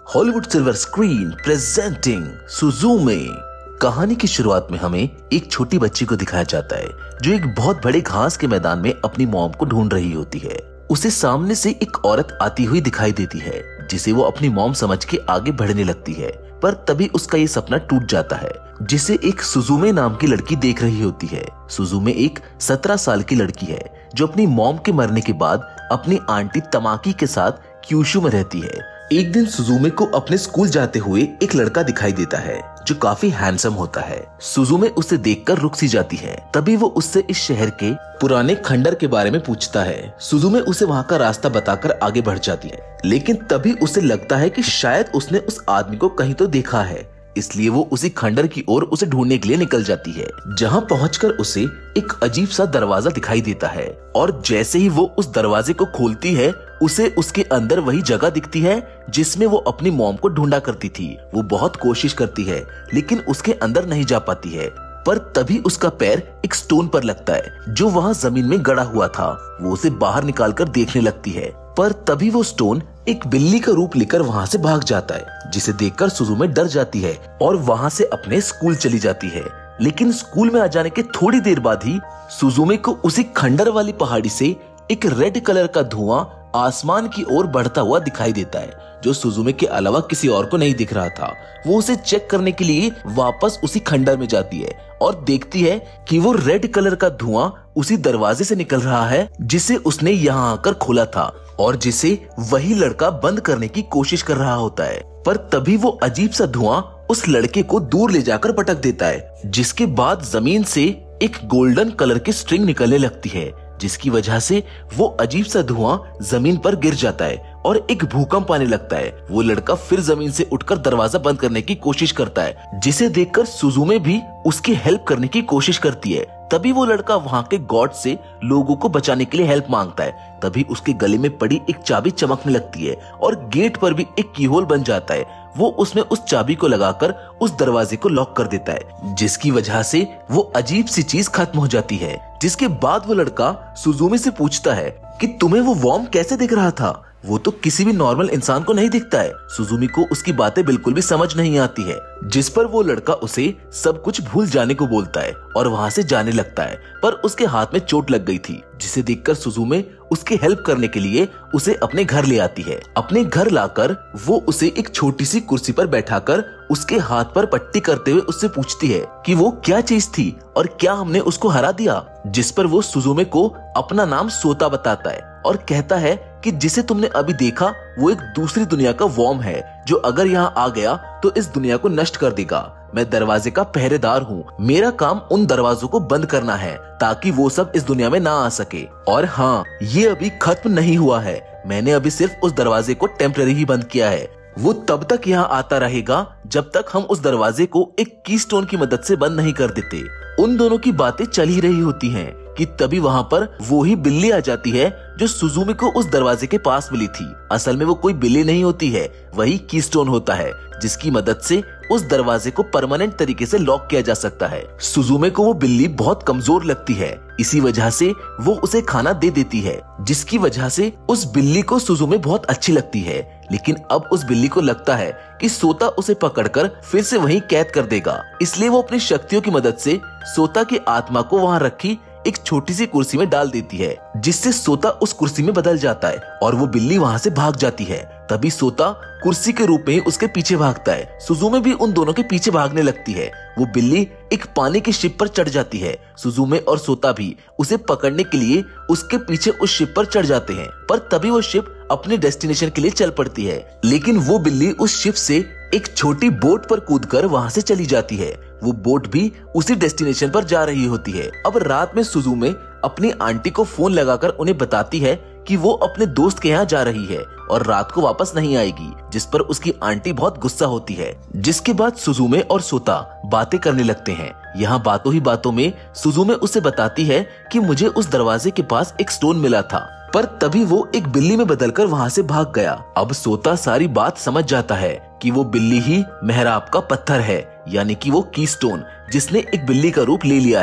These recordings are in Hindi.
Hollywood silver screen presenting Suzume. कहानी की शुरुआत में हमें एक छोटी बच्ची को दिखाया जाता है जो एक बहुत बड़े घास के मैदान में अपनी मॉम को ढूंढ रही होती है। उसे सामने से एक औरत आती हुई दिखाई देती है जिसे वो अपनी मॉम समझ के आगे बढ़ने लगती है, पर तभी उसका ये सपना टूट जाता है जिसे एक सुजुमे नाम की लड़की देख रही होती है। सुजुमे एक 17 साल की लड़की है जो अपनी मॉम के मरने के बाद अपनी आंटी तमाकी के साथ क्यूशु में रहती है। एक दिन सुजुमे को अपने स्कूल जाते हुए एक लड़का दिखाई देता है जो काफी हैंडसम होता है। सुजुमे उसे देखकर रुक सी जाती है। तभी वो उससे इस शहर के पुराने खंडर के बारे में पूछता है। सुजुमे उसे वहाँ का रास्ता बताकर आगे बढ़ जाती है, लेकिन तभी उसे लगता है कि शायद उसने उस आदमी को कहीं तो देखा है, इसलिए वो उसी खंडर की ओर उसे ढूंढने के लिए निकल जाती है। जहाँ पहुंचकर उसे एक अजीब सा दरवाजा दिखाई देता है और जैसे ही वो उस दरवाजे को खोलती है उसे उसके अंदर वही जगह दिखती है जिसमें वो अपनी मॉम को ढूंढा करती थी। वो बहुत कोशिश करती है लेकिन उसके अंदर नहीं जा पाती है, पर तभी उसका पैर एक स्टोन पर लगता है जो वहाँ जमीन में गड़ा हुआ था। वो उसे बाहर निकालकर देखने लगती है, पर तभी वो स्टोन एक बिल्ली का रूप लेकर वहाँ से भाग जाता है, जिसे देखकर सुजुमे डर जाती है और वहाँ से अपने स्कूल चली जाती है। लेकिन स्कूल में आ जाने के थोड़ी देर बाद ही सुजुमे को उसी खंडर वाली पहाड़ी से एक रेड कलर का धुआं आसमान की ओर बढ़ता हुआ दिखाई देता है, जो सुजुमे के अलावा किसी और को नहीं दिख रहा था। वो उसे चेक करने के लिए वापस उसी खंडर में जाती है और देखती है कि वो रेड कलर का धुआं उसी दरवाजे से निकल रहा है जिसे उसने यहाँ आकर खोला था और जिसे वही लड़का बंद करने की कोशिश कर रहा होता है। पर तभी वो अजीब सा धुआं उस लड़के को दूर ले जाकर पटक देता है, जिसके बाद जमीन से एक गोल्डन कलर की स्ट्रिंग निकलने लगती है, जिसकी वजह से वो अजीब सा धुआं जमीन पर गिर जाता है और एक भूकंप आने लगता है। वो लड़का फिर जमीन से उठकर दरवाजा बंद करने की कोशिश करता है, जिसे देखकर सुजुमे भी उसकी हेल्प करने की कोशिश करती है। तभी वो लड़का वहाँ के गॉड से लोगों को बचाने के लिए हेल्प मांगता है। तभी उसके गले में पड़ी एक चाबी चमकने लगती है और गेट पर भी एक कीहोल बन जाता है। वो उसमें उस चाबी को लगाकर उस दरवाजे को लॉक कर देता है, जिसकी वजह से वो अजीब सी चीज खत्म हो जाती है। जिसके बाद वो लड़का सुजुमे से पूछता है कि तुम्हें वो वॉर्म कैसे दिख रहा था? वो तो किसी भी नॉर्मल इंसान को नहीं दिखता है। सुजुमी को उसकी बातें बिल्कुल भी समझ नहीं आती है, जिस पर वो लड़का उसे सब कुछ भूल जाने को बोलता है और वहाँ से जाने लगता है। पर उसके हाथ में चोट लग गई थी, जिसे देखकर सुजुमे उसकी हेल्प करने के लिए उसे अपने घर ले आती है। अपने घर लाकर वो उसे एक छोटी सी कुर्सी पर बैठाकर उसके हाथ पर पट्टी करते हुए उससे पूछती है कि वो क्या चीज थी और क्या हमने उसको हरा दिया। जिस पर वो सुजुमे को अपना नाम सोता बताता है और कहता है कि जिसे तुमने अभी देखा वो एक दूसरी दुनिया का वॉर्म है जो अगर यहाँ आ गया तो इस दुनिया को नष्ट कर देगा। मैं दरवाजे का पहरेदार हूँ, मेरा काम उन दरवाजों को बंद करना है ताकि वो सब इस दुनिया में ना आ सके। और हाँ, ये अभी खत्म नहीं हुआ है, मैंने अभी सिर्फ उस दरवाजे को टेम्पररी ही बंद किया है। वो तब तक यहाँ आता रहेगा जब तक हम उस दरवाजे को एक कीस्टोन की मदद से बंद नहीं कर देते। उन दोनों की बातें चल ही रही होती हैं कि तभी वहाँ पर वो ही बिल्ली आ जाती है जो सुजुमे को उस दरवाजे के पास मिली थी। असल में वो कोई बिल्ली नहीं होती है, वही कीस्टोन होता है जिसकी मदद से उस दरवाजे को परमानेंट तरीके से लॉक किया जा सकता है। सुजुमे को वो बिल्ली बहुत कमजोर लगती है, इसी वजह से वो उसे खाना दे देती है, जिसकी वजह से उस बिल्ली को सुजुमे बहुत अच्छी लगती है। लेकिन अब उस बिल्ली को लगता है कि सोता उसे पकड़कर फिर से वहीं कैद कर देगा, इसलिए वो अपनी शक्तियों की मदद से सोता की आत्मा को वहाँ रखी एक छोटी सी कुर्सी में डाल देती है, जिससे सोता उस कुर्सी में बदल जाता है और वो बिल्ली वहाँ से भाग जाती है। तभी सोता कुर्सी के रूप में उसके पीछे भागता है। सुजुमे भी उन दोनों के पीछे भागने लगती है। वो बिल्ली एक पानी की शिप पर चढ़ जाती है। सुजुमे और सोता भी उसे पकड़ने के लिए उसके पीछे उस शिप पर चढ़ जाते हैं, पर तभी वो शिप अपने डेस्टिनेशन के लिए चल पड़ती है। लेकिन वो बिल्ली उस शिप से एक छोटी बोट पर कूदकर वहाँ से चली जाती है। वो बोट भी उसी डेस्टिनेशन पर जा रही होती है। अब रात में सुजुमे अपनी आंटी को फोन लगाकर उन्हें बताती है कि वो अपने दोस्त के यहाँ जा रही है और रात को वापस नहीं आएगी, जिस पर उसकी आंटी बहुत गुस्सा होती है। जिसके बाद सुजुमे और सोता बातें करने लगते हैं। यहाँ बातों ही बातों में सुजुमे उसे बताती है कि मुझे उस दरवाजे के पास एक स्टोन मिला था, पर तभी वो एक बिल्ली में बदलकर वहाँ से भाग गया। अब सोता सारी बात समझ जाता है कि वो बिल्ली ही मेहराब का पत्थर है, यानी कि वो कीस्टोन जिसने एक बिल्ली का रूप ले लिया है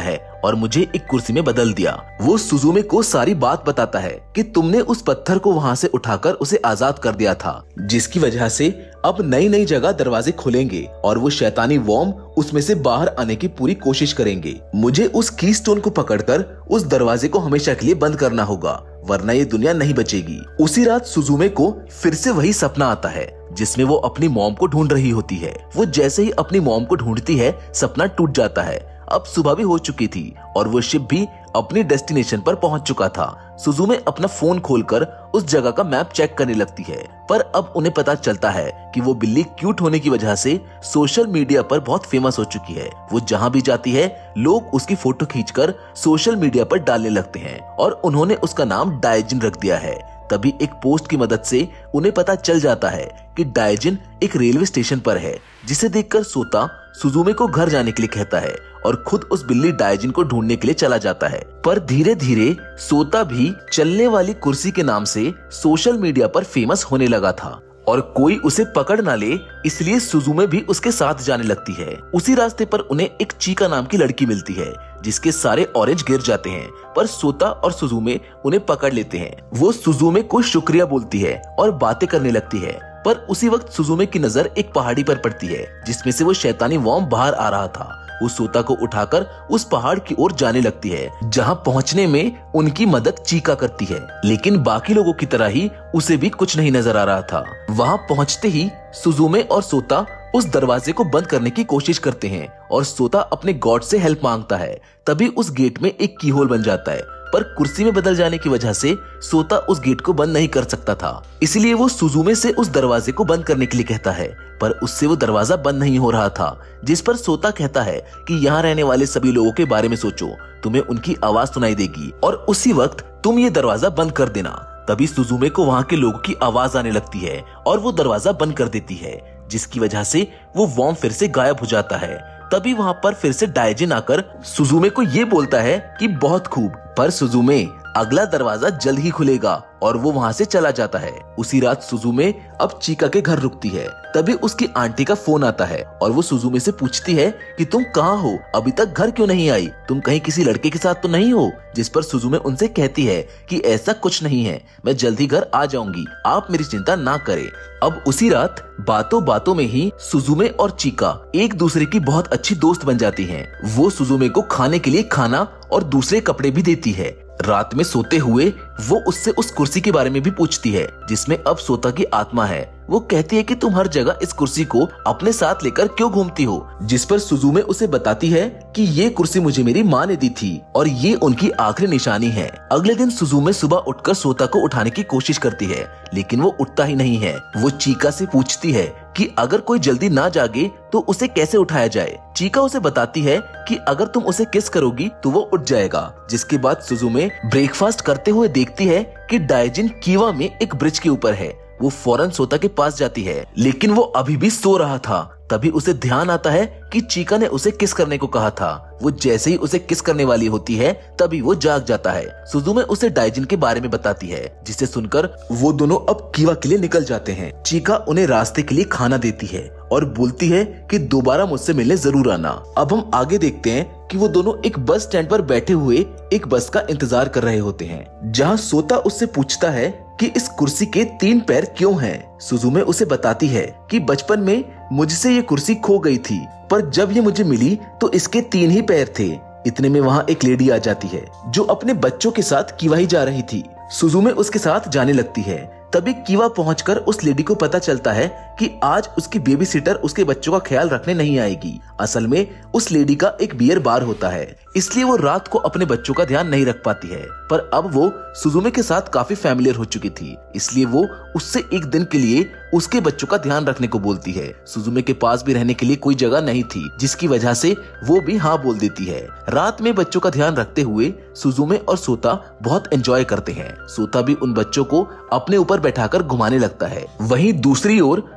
और मुझे एक कुर्सी में बदल दिया। वो सुजुमे को सारी बात बताता है कि तुमने उस पत्थर को वहाँ से उठाकर उसे आजाद कर दिया था, जिसकी वजह से अब नई नई जगह दरवाजे खुलेंगे और वो शैतानी वॉर्म उसमें से बाहर आने की पूरी कोशिश करेंगे। मुझे उस कीस्टोन को पकड़कर उस दरवाजे को हमेशा के लिए बंद करना होगा, वरना ये दुनिया नहीं बचेगी। उसी रात सुजुमे को फिर से वही सपना आता है जिसमें वो अपनी मॉम को ढूंढ रही होती है। वो जैसे ही अपनी मॉम को ढूंढती है, सपना टूट जाता है। अब सुबह भी हो चुकी थी और वो शिप भी अपनी डेस्टिनेशन पर पहुंच चुका था। सुजुमे अपना फोन खोलकर उस जगह का मैप चेक करने लगती है, पर अब उन्हें पता चलता है कि वो बिल्ली क्यूट होने की वजह से सोशल मीडिया पर बहुत फेमस हो चुकी है। वो जहां भी जाती है, लोग उसकी फोटो खींचकर सोशल मीडिया पर डालने लगते हैं और उन्होंने उसका नाम डायजिन रख दिया है। तभी एक पोस्ट की मदद से उन्हें पता चल जाता है कि डायजिन एक रेलवे स्टेशन पर है, जिसे देखकर सोता सुजुमे को घर जाने के लिए कहता है और खुद उस बिल्ली डायजिन को ढूंढने के लिए चला जाता है। पर धीरे धीरे सोता भी चलने वाली कुर्सी के नाम से सोशल मीडिया पर फेमस होने लगा था और कोई उसे पकड़ ना ले, इसलिए सुजुमे भी उसके साथ जाने लगती है। उसी रास्ते पर उन्हें एक चीका नाम की लड़की मिलती है, जिसके सारे ऑरेंज गिर जाते हैं, पर सोता और सुजुमे उन्हें पकड़ लेते हैं। वो सुजुमे को शुक्रिया बोलती है और बातें करने लगती है, पर उसी वक्त सुजुमे की नजर एक पहाड़ी पर पड़ती है जिसमें से वो शैतानी वॉर्म बाहर आ रहा था। वो सोता को उठाकर उस पहाड़ की ओर जाने लगती है, जहां पहुंचने में उनकी मदद चीका करती है, लेकिन बाकी लोगों की तरह ही उसे भी कुछ नहीं नजर आ रहा था। वहां पहुंचते ही सुजुमे और सोता उस दरवाजे को बंद करने की कोशिश करते हैं और सोता अपने गॉड से हेल्प मांगता है। तभी उस गेट में एक की होल बन जाता है, पर कुर्सी में बदल जाने की वजह से सोता उस गेट को बंद नहीं कर सकता था। इसलिए वो सुजुमे से उस दरवाजे को बंद करने के लिए कहता है, पर उससे वो दरवाजा बंद नहीं हो रहा था। जिस पर सोता कहता है कि यहाँ रहने वाले सभी लोगों के बारे में सोचो, तुम्हें उनकी आवाज सुनाई देगी और उसी वक्त तुम ये दरवाजा बंद कर देना। तभी सुजुमे को वहाँ के लोगों की आवाज आने लगती है और वो दरवाजा बंद कर देती है, जिसकी वजह से वो वॉर्म फिर से गायब हो जाता है। तभी वहाँ पर फिर से डायजिन आकर सुजुमे को ये बोलता है कि बहुत खूब, पर सुजुमे अगला दरवाजा जल्द ही खुलेगा और वो वहाँ से चला जाता है। उसी रात सुजुमे अब चीका के घर रुकती है। तभी उसकी आंटी का फोन आता है और वो सुजुमे से पूछती है कि तुम कहाँ हो, अभी तक घर क्यों नहीं आई, तुम कहीं किसी लड़के के साथ तो नहीं हो। जिस पर सुजुमे उनसे कहती है कि ऐसा कुछ नहीं है, मैं जल्द ही घर आ जाऊंगी, आप मेरी चिंता ना करें। अब उसी रात बातों बातों में ही सुजुमे और चीका एक दूसरे की बहुत अच्छी दोस्त बन जाती हैं। वो सुजुमे को खाने के लिए खाना और दूसरे कपड़े भी देती है। रात में सोते हुए वो उससे उस कुर्सी के बारे में भी पूछती है जिसमें अब सोता की आत्मा है। वो कहती है कि तुम हर जगह इस कुर्सी को अपने साथ लेकर क्यों घूमती हो, जिस पर सुजुमे उसे बताती है कि ये कुर्सी मुझे मेरी माँ ने दी थी और ये उनकी आखिरी निशानी है। अगले दिन सुजुमे सुबह उठकर सोता को उठाने की कोशिश करती है, लेकिन वो उठता ही नहीं है। वो चीका से पूछती है कि अगर कोई जल्दी ना जागे तो उसे कैसे उठाया जाए। चीका उसे बताती है कि अगर तुम उसे किस करोगी तो वो उठ जाएगा। जिसके बाद सुजुमे ब्रेकफास्ट करते हुए देखती है कि डायजिन कीवा में एक ब्रिज के ऊपर है। वो फौरन सोता के पास जाती है, लेकिन वो अभी भी सो रहा था। तभी उसे ध्यान आता है कि चीका ने उसे किस करने को कहा था। वो जैसे ही उसे किस करने वाली होती है, तभी वो जाग जाता है। सुजुमे उसे डायजिन के बारे में बताती है, जिसे सुनकर वो दोनों अब कीवा के लिए निकल जाते हैं। चीका उन्हें रास्ते के लिए खाना देती है और बोलती है कि दोबारा मुझसे मिलने जरूर आना। अब हम आगे देखते हैं कि वो दोनों एक बस स्टैंड पर बैठे हुए एक बस का इंतजार कर रहे होते हैं, जहाँ सोता उससे पूछता है कि इस कुर्सी के 3 पैर क्यों हैं। सुजुमे उसे बताती है कि बचपन में मुझसे ये कुर्सी खो गई थी, पर जब ये मुझे मिली तो इसके 3 ही पैर थे। इतने में वहाँ एक लेडी आ जाती है जो अपने बच्चों के साथ कीवा ही जा रही थी। सुजुमे उसके साथ जाने लगती है। तभी कीवा पहुंचकर उस लेडी को पता चलता है कि आज उसकी बेबी सिटर उसके बच्चों का ख्याल रखने नहीं आएगी। असल में उस लेडी का एक बियर बार होता है, इसलिए वो रात को अपने बच्चों का ध्यान नहीं रख पाती है। पर अब वो सुजुमे के साथ काफी फैमिलियर हो चुकी थी, इसलिए वो उससे एक दिन के लिए उसके बच्चों का ध्यान रखने को बोलती है। सुजुमे के पास भी रहने के लिए कोई जगह नहीं थी, जिसकी वजह से वो भी हाँ बोल देती है। रात में बच्चों का ध्यान रखते हुए सुजुमे और सोता बहुत एंजॉय करते हैं। सोता भी उन बच्चों को अपने ऊपर बैठाकर घुमाने लगता है। वहीं दूसरी ओर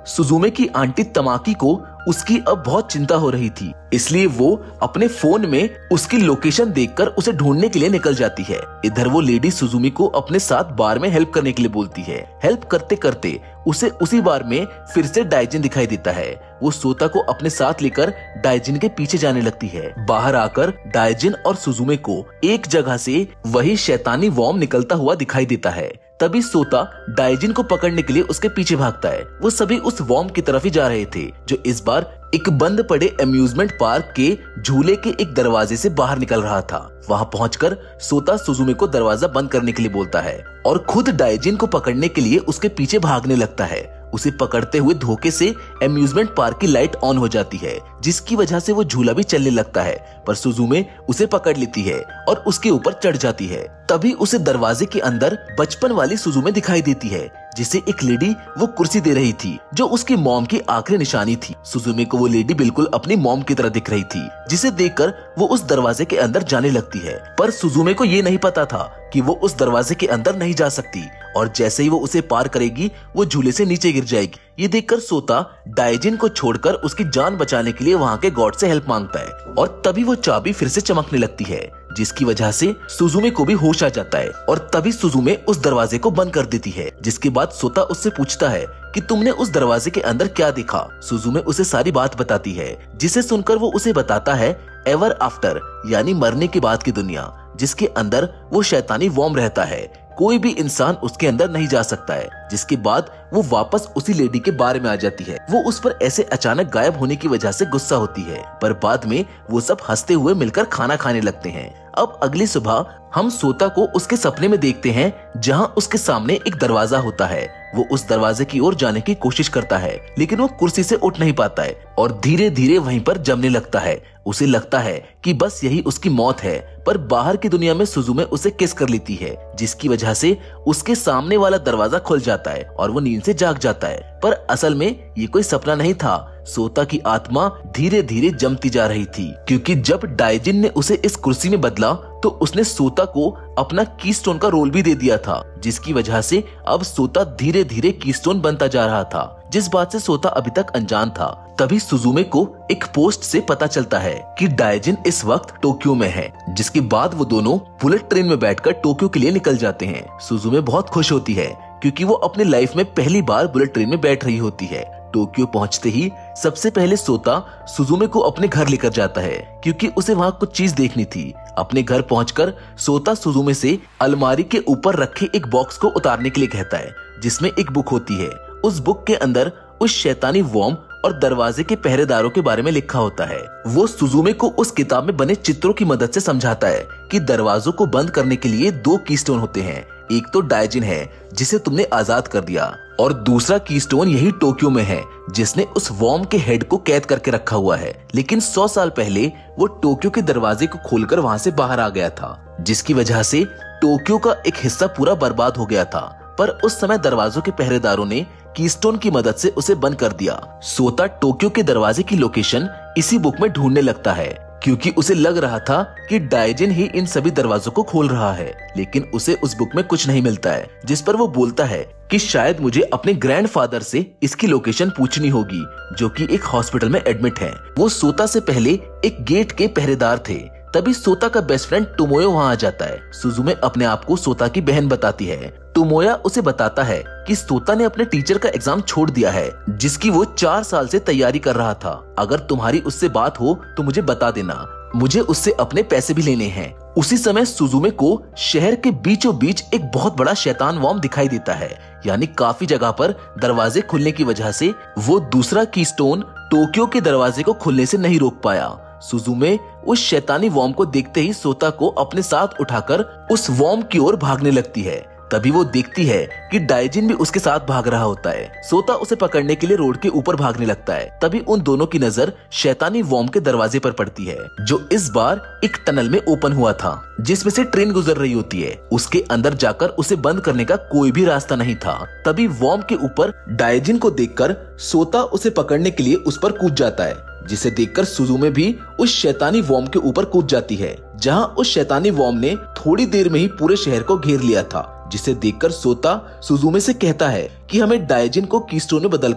सुजुमे की आंटी तमाकी को उसकी अब बहुत चिंता हो रही थी, इसलिए वो अपने फोन में उसकी लोकेशन देखकर उसे ढूंढने के लिए निकल जाती है। इधर वो लेडी सुजुमी को अपने साथ बार में हेल्प करने के लिए बोलती है। हेल्प करते करते उसे उसी बार में फिर से डाइजिन दिखाई देता है। वो सोता को अपने साथ लेकर डाइजिन के पीछे जाने लगती है। बाहर आकर डाइजिन और सुजुमे को एक जगह से वही शैतानी वॉर्म निकलता हुआ दिखाई देता है। तभी सोता डाइजिन को पकड़ने के लिए उसके पीछे भागता है। वो सभी उस वॉर्म की तरफ ही जा रहे थे, जो इस बार एक बंद पड़े अम्यूजमेंट पार्क के झूले के एक दरवाजे से बाहर निकल रहा था। वहां पहुंचकर सोता सुजुमे को दरवाजा बंद करने के लिए बोलता है और खुद डाइजिन को पकड़ने के लिए उसके पीछे भागने लगता है। उसे पकड़ते हुए धोखे से अम्यूजमेंट पार्क की लाइट ऑन हो जाती है, जिसकी वजह से वो झूला भी चलने लगता है, पर सुजुमे उसे पकड़ लेती है और उसके ऊपर चढ़ जाती है। तभी उसे दरवाजे के अंदर बचपन वाली सुजुमे दिखाई देती है, जिसे एक लेडी वो कुर्सी दे रही थी, जो उसकी मॉम की आखिरी निशानी थी। सुजुमे को वो लेडी बिल्कुल अपनी मॉम की तरह दिख रही थी, जिसे देखकर वो उस दरवाजे के अंदर जाने लगती है। पर सुजुमे को ये नहीं पता था कि वो उस दरवाजे के अंदर नहीं जा सकती, और जैसे ही वो उसे पार करेगी वो झूले से नीचे गिर जाएगी। ये देखकर सोता डाइजिन को छोड़कर उसकी जान बचाने के लिए वहाँ के गॉड से हेल्प मांगता है, और तभी वो चाबी फिर से चमकने लगती है, जिसकी वजह से सुजुमे को भी होश आ जाता है। और तभी सुजुमे उस दरवाजे को बंद कर देती है, जिसके बाद सोता उससे पूछता है कि तुमने उस दरवाजे के अंदर क्या देखा। सुजुमे उसे सारी बात बताती है, जिसे सुनकर वो उसे बताता है एवर आफ्टर, यानी मरने के बाद की दुनिया, जिसके अंदर वो शैतानी वॉर्म रहता है। कोई भी इंसान उसके अंदर नहीं जा सकता है। जिसके बाद वो वापस उसी लेडी के बारे में आ जाती है। वो उस पर ऐसे अचानक गायब होने की वजह से गुस्सा होती है, पर बाद में वो सब हंसते हुए मिलकर खाना खाने लगते हैं। अब अगली सुबह हम सोता को उसके सपने में देखते हैं, जहां उसके सामने एक दरवाजा होता है। वो उस दरवाजे की ओर जाने की कोशिश करता है, लेकिन वो कुर्सी से उठ नहीं पाता है और धीरे धीरे वहीं पर जमने लगता है। उसे लगता है कि बस यही उसकी मौत है, पर बाहर की दुनिया में सुजुमे उसे किस कर लेती है, जिसकी वजह से उसके सामने वाला दरवाजा खुल जाता है और वो नींद से जाग जाता है। पर असल में ये कोई सपना नहीं था। सोता की आत्मा धीरे धीरे जमती जा रही थी, क्योंकि जब डाइजिन ने उसे इस कुर्सी में बदला तो उसने सोता को अपना कीस्टोन का रोल भी दे दिया था, जिसकी वजह से अब सोता धीरे धीरे कीस्टोन बनता जा रहा था, जिस बात से सोता अभी तक अनजान था। तभी सुजुमे को एक पोस्ट से पता चलता है कि डाइजिन इस वक्त टोक्यो में है, जिसके बाद वो दोनों बुलेट ट्रेन में बैठकर टोक्यो के लिए निकल जाते हैं। सुजुमे बहुत खुश होती है, क्योंकि वो अपने लाइफ में पहली बार बुलेट ट्रेन में बैठ रही होती है। टोक्यो पहुंचते ही सबसे पहले सोता सुजुमे को अपने घर लेकर जाता है, क्योंकि उसे वहाँ कुछ चीज देखनी थी। अपने घर पहुंचकर सोता सुजुमे से अलमारी के ऊपर रखे एक बॉक्स को उतारने के लिए कहता है, जिसमें एक बुक होती है। उस बुक के अंदर उस शैतानी वॉर्म और दरवाजे के पहरेदारों के बारे में लिखा होता है। वो सुजुमे को उस किताब में बने चित्रों की मदद से समझाता है कि दरवाजों को बंद करने के लिए 2 कीस्टोन होते हैं। एक तो डाइजिन है, जिसे तुमने आजाद कर दिया, और दूसरा कीस्टोन यही टोक्यो में है, जिसने उस वॉर्म के हेड को कैद करके रखा हुआ है। लेकिन 100 साल पहले वो टोक्यो के दरवाजे को खोलकर वहाँ से बाहर आ गया था, जिसकी वजह से टोक्यो का एक हिस्सा पूरा बर्बाद हो गया था। पर उस समय दरवाजों के पहरेदारों ने कीस्टोन की मदद से उसे बंद कर दिया। सोता टोक्यो के दरवाजे की लोकेशन इसी बुक में ढूंढने लगता है, क्योंकि उसे लग रहा था कि डाइजिन ही इन सभी दरवाजों को खोल रहा है। लेकिन उसे उस बुक में कुछ नहीं मिलता है, जिस पर वो बोलता है कि शायद मुझे अपने ग्रैंडफादर से इसकी लोकेशन पूछनी होगी, जो कि एक हॉस्पिटल में एडमिट है। वो सोता से पहले एक गेट के पहरेदार थे। तभी सोता का बेस्ट फ्रेंड टोमोयो वहाँ आ जाता है। सुजुमे अपने आप को सोता की बहन बताती है। टोमोया उसे बताता है कि सोता ने अपने टीचर का एग्जाम छोड़ दिया है, जिसकी वो 4 साल से तैयारी कर रहा था। अगर तुम्हारी उससे बात हो तो मुझे बता देना, मुझे उससे अपने पैसे भी लेने हैं। उसी समय सुजुमे को शहर के बीचों बीच एक बहुत बड़ा शैतान वॉर्म दिखाई देता है, यानी काफी जगह पर दरवाजे खुलने की वजह से वो दूसरा कीस्टोन टोक्यो के दरवाजे को खुलने से नहीं रोक पाया। सुजुमे उस शैतानी वॉर्म को देखते ही सोता को अपने साथ उठाकर उस वॉर्म की ओर भागने लगती है। तभी वो देखती है कि डाइजिन भी उसके साथ भाग रहा होता है। सोता उसे पकड़ने के लिए रोड के ऊपर भागने लगता है। तभी उन दोनों की नजर शैतानी वॉर्म के दरवाजे पर पड़ती है, जो इस बार एक टनल में ओपन हुआ था, जिसमें से ट्रेन गुजर रही होती है। उसके अंदर जाकर उसे बंद करने का कोई भी रास्ता नहीं था। तभी वॉर्म के ऊपर डाइजिन को देखकर सोता उसे पकड़ने के लिए उस पर कूद जाता है, जिसे देखकर सुजुमे भी उस शैतानी वॉर्म के ऊपर कूद जाती है, जहां उस शैतानी वॉर्म ने थोड़ी देर में ही पूरे शहर को घेर लिया था। जिसे देखकर सोता सुजुमे से कहता है कि हमें डाइजिन को कीस्टोन में बदलकर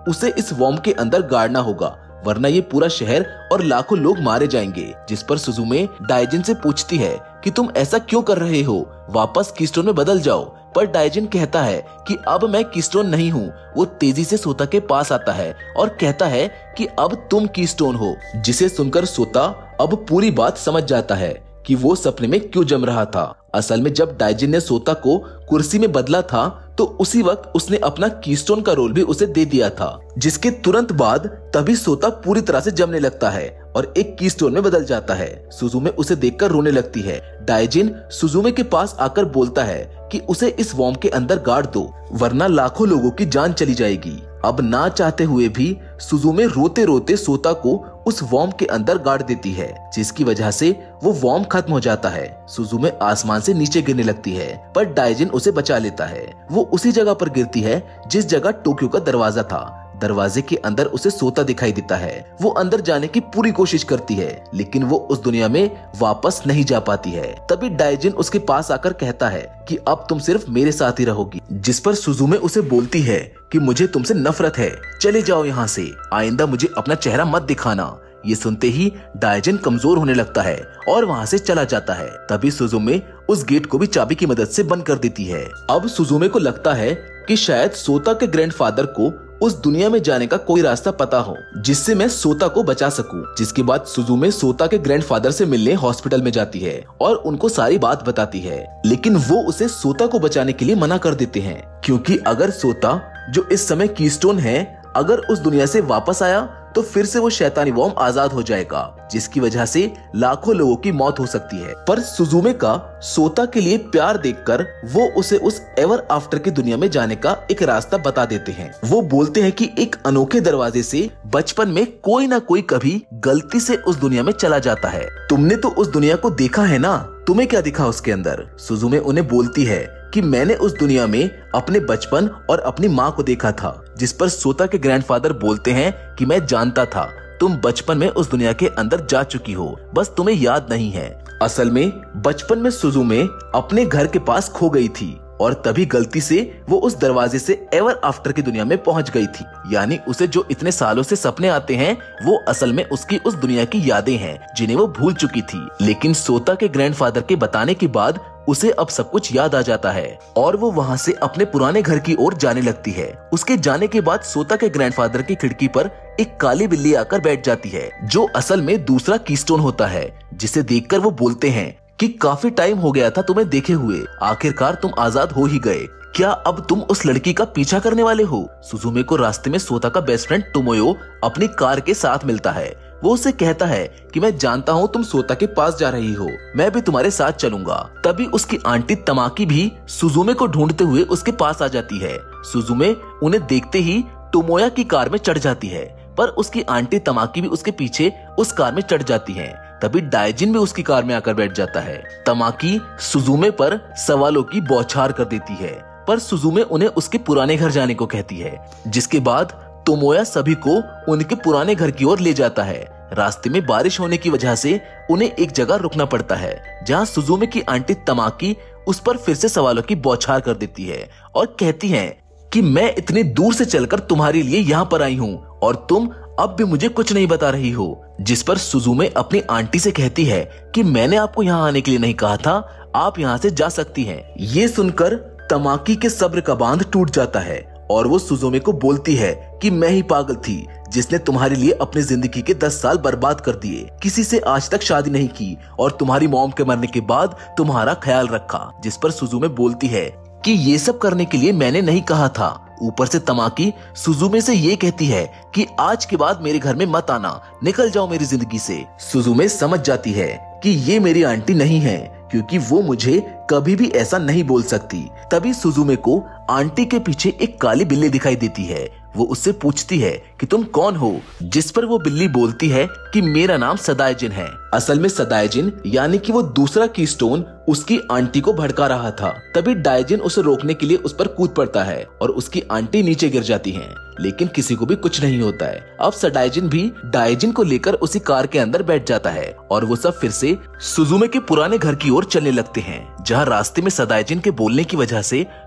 उसे इस वॉर्म के अंदर गाड़ना होगा, वरना ये पूरा शहर और लाखों लोग मारे जाएंगे। जिस पर सुजुमे डाइजिन से पूछती है कि तुम ऐसा क्यों कर रहे हो, वापस कीस्टोन में बदल जाओ। पर डाइजिन कहता है कि अब मैं कीस्टोन नहीं हूँ। वो तेजी से सोता के पास आता है और कहता है कि अब तुम कीस्टोन हो, जिसे सुनकर सोता अब पूरी बात समझ जाता है कि वो सपने में क्यों जम रहा था। असल में जब डाइजिन ने सोता को कुर्सी में बदला था तो उसी वक्त उसने अपना कीस्टोन का रोल भी उसे दे दिया था, जिसके तुरंत बाद तभी सोता पूरी तरह से जमने लगता है और एक कीस्टोन में बदल जाता है। सुजुमे उसे देखकर रोने लगती है। डाइजिन सुजुमे के पास आकर बोलता है कि उसे इस वॉर्म के अंदर गाड़ दो, वरना लाखों लोगों की जान चली जाएगी। अब ना चाहते हुए भी सुजुमे रोते रोते सोता को उस वॉर्म के अंदर गाड़ देती है, जिसकी वजह से वो वॉर्म खत्म हो जाता है। सुजुमे आसमान से नीचे गिरने लगती है, पर डाइजिन उसे बचा लेता है। वो उसी जगह पर गिरती है जिस जगह टोक्यो का दरवाजा था। दरवाजे के अंदर उसे सोता दिखाई देता है। वो अंदर जाने की पूरी कोशिश करती है, लेकिन वो उस दुनिया में वापस नहीं जा पाती है। तभी डाइजिन उसके पास आकर कहता है कि अब तुम सिर्फ मेरे साथ ही रहोगी। जिस पर सुजुमे उसे बोलती है कि मुझे तुमसे नफरत है, चले जाओ यहाँ से, आइंदा मुझे अपना चेहरा मत दिखाना। ये सुनते ही डाइजिन कमजोर होने लगता है और वहाँ से चला जाता है। तभी सुजुमे उस गेट को भी चाबी की मदद से बंद कर देती है। अब सुजुमे को लगता है कि शायद सोता के ग्रैंडफादर को उस दुनिया में जाने का कोई रास्ता पता हो जिससे मैं सोता को बचा सकूं। जिसके बाद सुजुमे सोता के ग्रैंडफादर से मिलने हॉस्पिटल में जाती है और उनको सारी बात बताती है, लेकिन वो उसे सोता को बचाने के लिए मना कर देते हैं, क्योंकि अगर सोता, जो इस समय कीस्टोन है, अगर उस दुनिया से वापस आया तो फिर से वो शैतानी वॉर्म आजाद हो जाएगा, जिसकी वजह से लाखों लोगों की मौत हो सकती है। पर सुजुमे का सोता के लिए प्यार देखकर वो उसे उस एवर आफ्टर की दुनिया में जाने का एक रास्ता बता देते हैं। वो बोलते हैं कि एक अनोखे दरवाजे से बचपन में कोई ना कोई कभी गलती से उस दुनिया में चला जाता है। तुमने तो उस दुनिया को देखा है ना, तुम्हें क्या दिखा उसके अंदर? सुजुमे उन्हें बोलती है कि मैंने उस दुनिया में अपने बचपन और अपनी माँ को देखा था। जिस पर सोता के ग्रैंडफादर बोलते हैं कि मैं जानता था तुम बचपन में उस दुनिया के अंदर जा चुकी हो, बस तुम्हें याद नहीं है। असल में बचपन में सुजुमे अपने घर के पास खो गई थी और तभी गलती से वो उस दरवाजे से एवर आफ्टर की दुनिया में पहुंच गई थी। यानी उसे जो इतने सालों से सपने आते हैं वो असल में उसकी उस दुनिया की यादें हैं जिन्हें वो भूल चुकी थी। लेकिन सोता के ग्रैंडफादर के बताने के बाद उसे अब सब कुछ याद आ जाता है और वो वहाँ से अपने पुराने घर की ओर जाने लगती है। उसके जाने के बाद सोता के ग्रैंडफादर की खिड़की पर एक काली बिल्ली आकर बैठ जाती है, जो असल में दूसरा कीस्टोन होता है, जिसे देखकर वो बोलते हैं कि काफी टाइम हो गया था तुम्हें देखे हुए, आखिरकार तुम आजाद हो ही गए। क्या अब तुम उस लड़की का पीछा करने वाले हो? सुजुमे को रास्ते में सोता का बेस्ट फ्रेंड टोमोयो अपनी कार के साथ मिलता है। वो उसे कहता है कि मैं जानता हूँ तुम सोता के पास जा रही हो, मैं भी तुम्हारे साथ चलूंगा। तभी उसकी आंटी तमाकी भी सुजुमे को ढूंढते हुए उसके पास आ जाती है। सुजुमे उन्हें देखते ही टोमोया की कार में चढ़ जाती है, पर उसकी आंटी तमाकी भी उसके पीछे उस कार में चढ़ जाती है। तभी डाइजिन भी उसकी कार में आकर बैठ जाता है। तमाकी सुजुमे पर सवालों की बौछार कर देती है, पर सुजुमे उन्हें उसके पुराने घर जाने को कहती है, जिसके बाद टोमोया सभी को उनके पुराने घर की ओर ले जाता है। रास्ते में बारिश होने की वजह से उन्हें एक जगह रुकना पड़ता है, जहाँ सुजुमे की आंटी तमाकी उस पर फिर से सवालों की बौछार कर देती है और कहती है कि मैं इतनी दूर से चलकर तुम्हारे लिए यहाँ पर आई हूँ और तुम अब भी मुझे कुछ नहीं बता रही हो। जिस पर सुजुमे अपनी आंटी से कहती है कि मैंने आपको यहाँ आने के लिए नहीं कहा था, आप यहाँ से जा सकती हैं। ये सुनकर तमाकी के सब्र का बांध टूट जाता है और वो सुजुमे को बोलती है कि मैं ही पागल थी जिसने तुम्हारे लिए अपनी जिंदगी के 10 साल बर्बाद कर दिए, किसी से आज तक शादी नहीं की और तुम्हारी मॉम के मरने के बाद तुम्हारा ख्याल रखा। जिस पर सुजुमे बोलती है कि ये सब करने के लिए मैंने नहीं कहा था। ऊपर से तमाकी सुजुमे से ये कहती है कि आज के बाद मेरे घर में मत आना, निकल जाओ मेरी जिंदगी से। सुजुमे समझ जाती है कि ये मेरी आंटी नहीं है, क्योंकि वो मुझे कभी भी ऐसा नहीं बोल सकती। तभी सुजुमे को आंटी के पीछे एक काली बिल्ली दिखाई देती है। वो उससे पूछती है कि तुम कौन हो? जिस पर वो बिल्ली बोलती है कि मेरा नाम सदाइजिन है। असल में सदाइजिन यानी कि वो दूसरा कीस्टोन उसकी आंटी को भड़का रहा था। तभी डाइजिन उसे रोकने के लिए उस पर कूद पड़ता है और उसकी आंटी नीचे गिर जाती है, लेकिन किसी को भी कुछ नहीं होता है। अब सदाइजिन भी डाइजिन को लेकर उसी कार के अंदर बैठ जाता है और वो सब फिर से सुजुमे के पुराने घर की ओर चलने लगते हैं, जहाँ रास्ते में सदाइजिन के बोलने की वजह से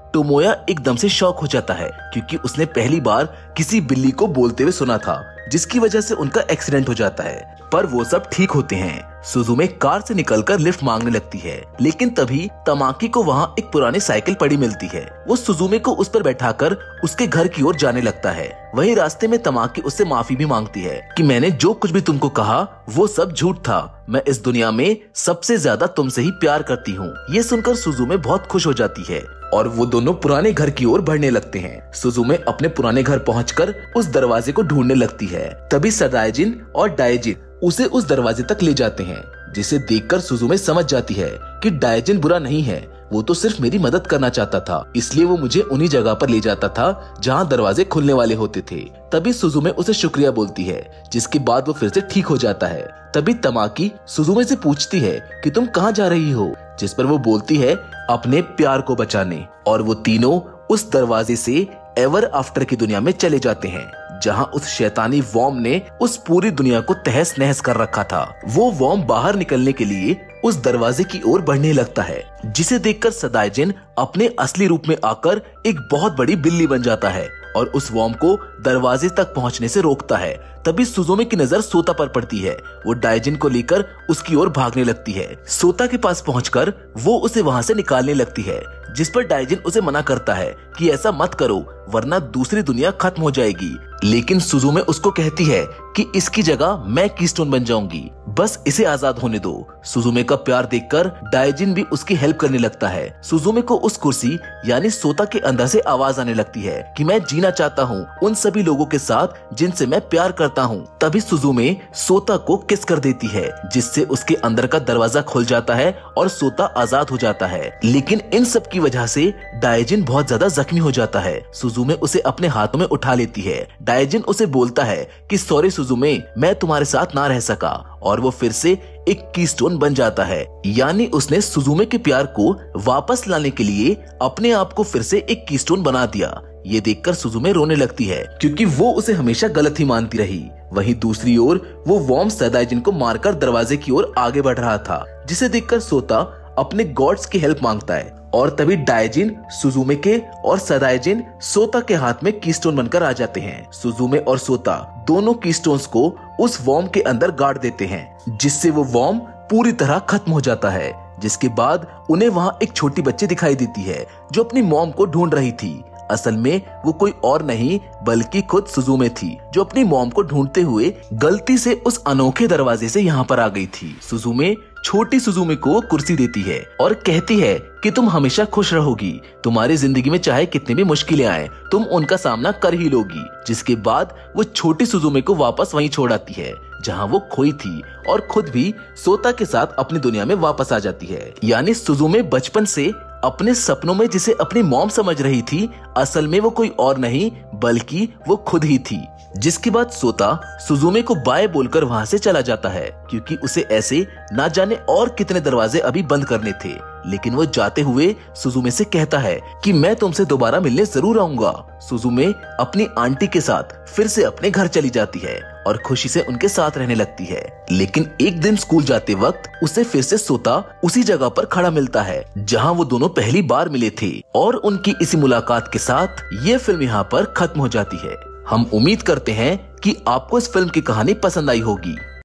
टोमोया एकदम से शॉक हो जाता है क्योंकि उसने पहली बार किसी बिल्ली को बोलते हुए सुना था, जिसकी वजह से उनका एक्सीडेंट हो जाता है। पर वो सब ठीक होते हैं। सुजुमे कार से निकलकर लिफ्ट मांगने लगती है, लेकिन तभी तमाकी को वहाँ एक पुरानी साइकिल पड़ी मिलती है। वो सुजुमे को उस पर बैठाकर उसके घर की ओर जाने लगता है। वही रास्ते में तमाकी उससे माफी भी मांगती है कि मैंने जो कुछ भी तुमको कहा वो सब झूठ था। मैं इस दुनिया में सबसे ज्यादा तुमसे ही प्यार करती हूँ। ये सुनकर सुजुमे बहुत खुश हो जाती है और वो दोनों पुराने घर की ओर बढ़ने लगते हैं। सुजुमे अपने पुराने घर पहुंचकर उस दरवाजे को ढूंढने लगती है। तभी सदाइजिन और डाइजिन उसे उस दरवाजे तक ले जाते हैं, जिसे देखकर सुजुमे समझ जाती है कि डाइजिन बुरा नहीं है, वो तो सिर्फ मेरी मदद करना चाहता था, इसलिए वो मुझे उन्हीं जगह पर ले जाता था जहाँ दरवाजे खुलने वाले होते थे। तभी सुजुमे उसे शुक्रिया बोलती है, जिसके बाद वो फिर से ठीक हो जाता है। तभी तमाकी सुजुमे से पूछती है कि तुम कहाँ जा रही हो, जिस पर वो बोलती है अपने प्यार को बचाने। और वो तीनों उस दरवाजे से एवर आफ्टर की दुनिया में चले जाते हैं, जहां उस शैतानी वॉर्म ने उस पूरी दुनिया को तहस नहस कर रखा था। वो वॉर्म बाहर निकलने के लिए उस दरवाजे की ओर बढ़ने लगता है, जिसे देखकर सदाइजिन अपने असली रूप में आकर एक बहुत बड़ी बिल्ली बन जाता है और उस वॉर्म को दरवाजे तक पहुंचने से रोकता है। तभी सुजुमे की नजर सोता पर पड़ती है। वो डाइजिन को लेकर उसकी ओर भागने लगती है। सोता के पास पहुंचकर वो उसे वहां से निकालने लगती है, जिस पर डाइजिन उसे मना करता है कि ऐसा मत करो वरना दूसरी दुनिया खत्म हो जाएगी। लेकिन सुजुमे उसको कहती है कि इसकी जगह मैं कीस्टोन बन जाऊंगी, बस इसे आजाद होने दो। सुजुमे का प्यार देखकर डाइजिन भी उसकी हेल्प करने लगता है। सुजुमे को उस कुर्सी यानी सोता के अंदर से आवाज आने लगती है कि मैं जीना चाहता हूँ उन सभी लोगों के साथ जिनसे मैं प्यार करता हूँ। तभी सुजुमे सोता को किस कर देती है, जिससे उसके अंदर का दरवाजा खुल जाता है और सोता आजाद हो जाता है। लेकिन इन सब की वजह से डाइजिन बहुत ज्यादा जख्मी हो जाता है। सुजुमे उसे अपने हाथों में उठा लेती है। डाइजिन उसे बोलता है कि सॉरी सुजुमे, मैं तुम्हारे साथ ना रह सका, और वो फिर से एक कीस्टोन बन जाता है। यानी उसने सुजुमे के प्यार को वापस लाने के लिए अपने आप को फिर से एक कीस्टोन बना दिया। ये देखकर सुजुमे रोने लगती है क्योंकि वो उसे हमेशा गलत ही मानती रही। वहीं दूसरी ओर वो वॉर्म सदाइजिन को मारकर दरवाजे की ओर आगे बढ़ रहा था, जिसे देखकर सोता अपने गॉड्स की हेल्प मांगता है। और तभी डाइजिन सुजुमे के और सदाइजिन सोता के हाथ में कीस्टोन बनकर आ जाते हैं। सुजुमे और सोता दोनों कीस्टोन्स को उस वॉर्म के अंदर गाड़ देते हैं, जिससे वो वॉर्म पूरी तरह खत्म हो जाता है। जिसके बाद उन्हें वहाँ एक छोटी बच्ची दिखाई देती है जो अपनी मॉम को ढूंढ रही थी। असल में वो कोई और नहीं बल्कि खुद सुजुमे थी, जो अपनी मॉम को ढूंढते हुए गलती से उस अनोखे दरवाजे से यहाँ पर आ गई थी। सुजुमे छोटी सुजुमे को कुर्सी देती है और कहती है कि तुम हमेशा खुश रहोगी, तुम्हारी जिंदगी में चाहे कितनी भी मुश्किलें आए तुम उनका सामना कर ही लोगी। जिसके बाद वो छोटी सुजुमे को वापस वहीं छोड़ आती है जहाँ वो खोई थी और खुद भी सोता के साथ अपनी दुनिया में वापस आ जाती है। यानी सुजुमे बचपन से अपने सपनों में जिसे अपनी मॉम समझ रही थी, असल में वो कोई और नहीं बल्कि वो खुद ही थी। जिसके बाद सोता सुजुमे को बाय बोलकर वहाँ से चला जाता है, क्योंकि उसे ऐसे ना जाने और कितने दरवाजे अभी बंद करने थे। लेकिन वो जाते हुए सुजुमे से कहता है कि मैं तुमसे दोबारा मिलने जरूर आऊंगा। सुजुमे अपनी आंटी के साथ फिर से अपने घर चली जाती है और खुशी से उनके साथ रहने लगती है। लेकिन एक दिन स्कूल जाते वक्त उसे फिर से सोता उसी जगह पर खड़ा मिलता है जहां वो दोनों पहली बार मिले थे, और उनकी इसी मुलाकात के साथ ये फिल्म यहाँ पर खत्म हो जाती है। हम उम्मीद करते हैं कि आपको इस फिल्म की कहानी पसंद आई होगी।